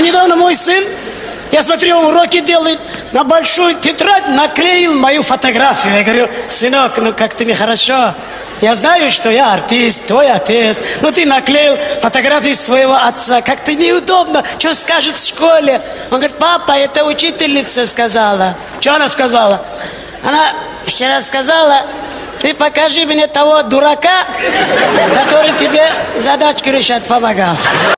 недавно мой сын, я смотрю, он уроки делает, на большую тетрадь наклеил мою фотографию. Я говорю, сынок, ну как-то нехорошо. Я знаю, что я артист, твой отец. Ну ты наклеил фотографию своего отца. Как-то неудобно. Что скажет в школе? Он говорит, папа, это учительница сказала. Что она сказала? Она вчера сказала, ты покажи мне того дурака, который тебе задачки решать помогал.